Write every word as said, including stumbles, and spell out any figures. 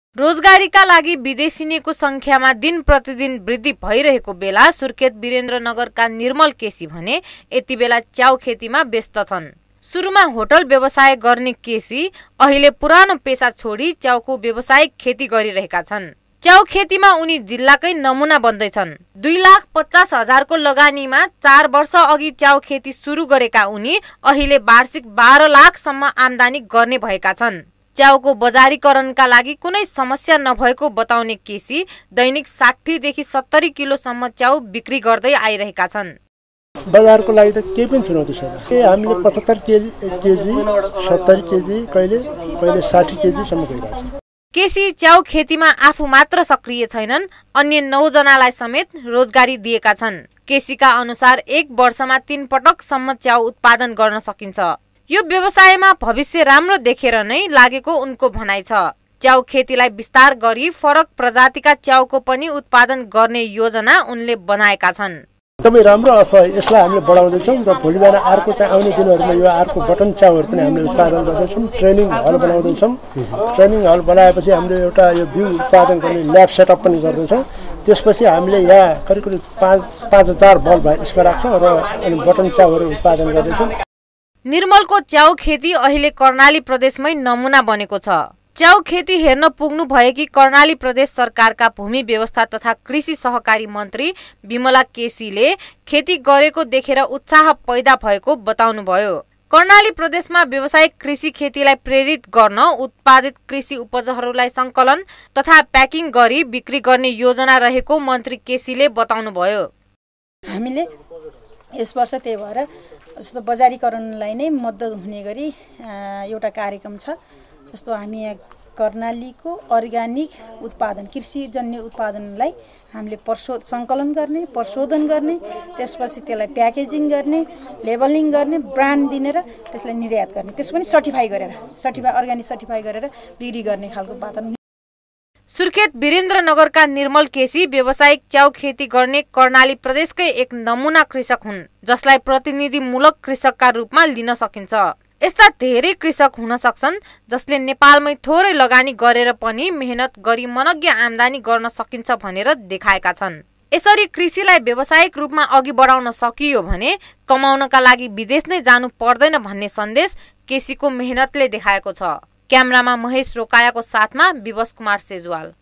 रोजगारीका लागि विदेशिनीको संख्यामा दिन प्रतिदिन वृद्धि भइरहेको बेला सुर्खेत वीरेन्द्रनगरका निर्मल केसी भने यति बेला च्याउ खेतीमा व्यस्त छन्। सुरुमा होटल व्यवसाय गर्ने केसी अहिले पुरानो पेसा छोडी च्याउको व्यावसायिक खेती गरिरहेका छन्। च्याउ खेतीमा उनी जिल्लाकै नमुना बन्दैछन्। दुई लाख पचास हजारको लगानीमा चार वर्ष अघि च्याउ खेती सुरु गरेका उनी अहिले वार्षिक बाह्र लाखसम्म आमदानी गर्ने भएका छन्। च्याउको बजारीकरणका लागि कुनै समस्या नभएको बताउने केसी दैनिक साठी देखि सत्तरी किलोसम्म च्याउ बिक्री गर्दै आइरहेका छन्। बजारको लागि त केही पनि चुनौती छैन। हामीले पचहत्तर केजी केजी सत्तरी केजी कहिले कहिले साठी केजीसम्म गइरहेको छ। केसी च्याउ खेतीमा आफू मात्र सक्रिय छैनन्, अन्य नौ जनालाई समेत रोजगारी दिएका छन्। केसीका अनुसार एक वर्षमा तीन पटकसम्म च्याउ उत्पादन गर्न सकिन्छ। यो व्यवसायमा भविष्य राम्रो देखेर नै लागेको उनको भनाइ छ। च्याउ खेतीलाई विस्तार गरी फरक प्रजातिका च्याउको पनि उत्पादन गर्ने योजना उनले बनाएका छन्। एकदमै राम्रो अथवा यसलाई हामीले बढाउँदैछौँ र भोलि बिहान अर्को चाहिँ आउने दिनहरूमा यो अर्को बटन च्याउहरू पनि हामीले उत्पादन गर्दैछौँ। ट्रेनिङ हल बनाउँदैछौँ। ट्रेनिङ हल बनाएपछि हामीले एउटा यो बिउ उत्पादन गर्ने ल्याब सेटअप पनि गर्दैछौँ। त्यसपछि हामीले यहाँ करिब करिब पाँच पाँच हजार बल्ब यसमा राख्छौँ र अनि बटन च्याउहरू उत्पादन गर्दैछौँ। निर्मलको च्याउ खेती अहिले कर्णाली प्रदेशमै नमुना बनेको छ। च्याउ खेती हेर्न पुग्नु भएकी कर्णाली प्रदेश सरकारका भूमि व्यवस्था तथा कृषि सहकारी मन्त्री विमला केसीले खेती गरेको देखेर उत्साह पैदा भएको बताउनुभयो। कर्णाली प्रदेशमा व्यावसायिक कृषि खेतीलाई प्रेरित गर्न उत्पादित कृषि उपजहरूलाई संकलन तथा प्याकिङ गरी बिक्री गर्ने योजना रहेको मन्त्री केसीले बताउनुभयो। हामीले यस वर्ष त्यही भएर जस्तो बजारीकरणलाई नै मद्दत हुने गरी एउटा कार्यक्रम छ। जस्तो हामी यहाँ कर्णालीको अर्ग्यानिक उत्पादन कृषिजन्य उत्पादनलाई हामीले पर्शो सङ्कलन गर्ने, प्रशोधन गर्ने, त्यसपछि त्यसलाई प्याकेजिङ गर्ने, लेबलिङ गर्ने, ब्रान्ड दिने र त्यसलाई निर्यात गर्ने, त्यसको पनि सर्टिफाई गरेर सर्टिफाई अर्ग्यानिक सर्टिफाई गरेर बिक्री गर्ने खालको वातावरण। सुर्खेत वीरेन्द्रनगरका निर्मल केसी व्यावसायिक च्याउ खेती गर्ने कर्णाली प्रदेशकै एक नमुना कृषक हुन्, जसलाई प्रतिनिधिमूलक कृषकका रूपमा लिन सकिन्छ। यस्ता धेरै कृषक हुन सक्छन् जसले नेपालमै थोरै लगानी गरेर पनि मेहनत गरी मनग्य आमदानी गर्न सकिन्छ भनेर देखाएका छन्। यसरी कृषिलाई व्यावसायिक रूपमा अघि बढाउन सकियो भने कमाउनका लागि विदेश नै जानु पर्दैन भन्ने सन्देश केसीको मेहनतले देखाएको छ। क्यामेरामा महेश रोकायाको साथमा विवश कुमार सेजवाल।